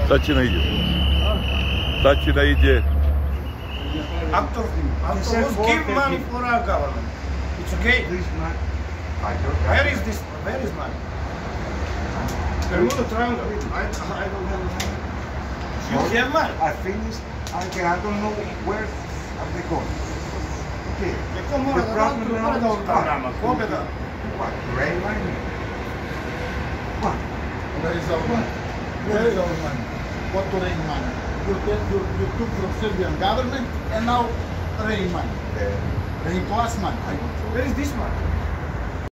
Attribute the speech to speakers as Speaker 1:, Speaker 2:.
Speaker 1: Sad će na iđe. Sad će na iđe.
Speaker 2: Actor who's give money for our government. It's okay. Where is this? Where is money? Bermuda Triangle. I don't have money. You have money?
Speaker 3: I finished. I don't know where are they going. Okay. The problem now is what? Rail line? What?
Speaker 4: Where is our money? Where is our money? What to rain money? You took from Serbian government and now rain money. Rain to us money.
Speaker 2: Where is this money?